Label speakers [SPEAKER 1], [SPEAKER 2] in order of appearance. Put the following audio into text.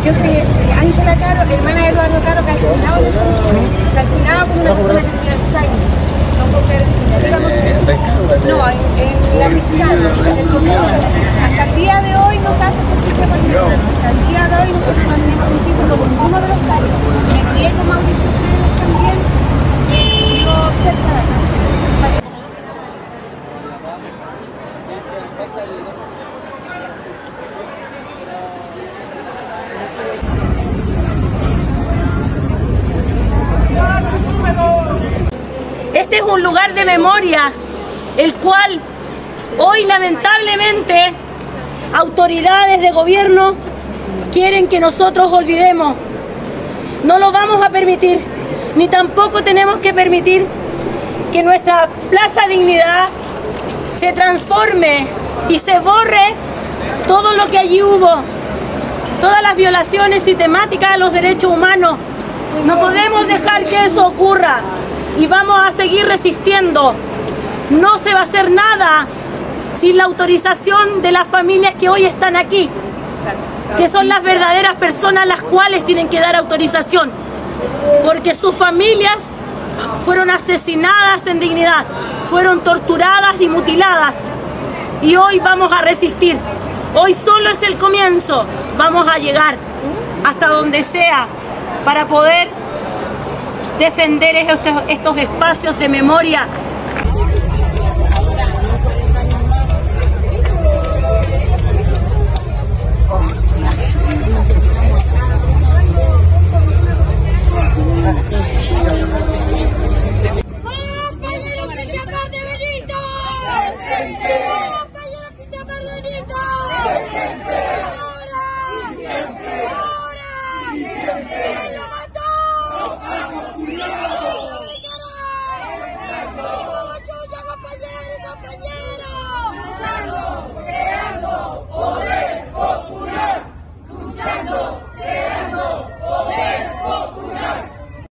[SPEAKER 1] Yo soy Ángela Caro, hermana de Eduardo Caro, calcinado por una persona que tenía Alzheimer. No por ser, digamos, no, en la mexicana, en el comienzo. Hasta el día de hoy no se hace justicia por nada. Hasta el día de hoy nosotros no tenemos un título con ninguno de los casos. Me crié con Mauricio Freire también, vivo cerca de acá.
[SPEAKER 2] Este es un lugar de memoria, el cual hoy lamentablemente autoridades de gobierno quieren que nosotros olvidemos. No lo vamos a permitir, ni tampoco tenemos que permitir que nuestra Plaza Dignidad se transforme y se borre todo lo que allí hubo, todas las violaciones sistemáticas a los derechos humanos. No podemos dejar que eso ocurra. Y vamos a seguir resistiendo. No se va a hacer nada sin la autorización de las familias que hoy están aquí, que son las verdaderas personas las cuales tienen que dar autorización, porque sus familias fueron asesinadas en dignidad, fueron torturadas y mutiladas, y hoy vamos a resistir. Hoy solo es el comienzo, vamos a llegar hasta donde sea para poder defender estos espacios de memoria.
[SPEAKER 3] Compañeros,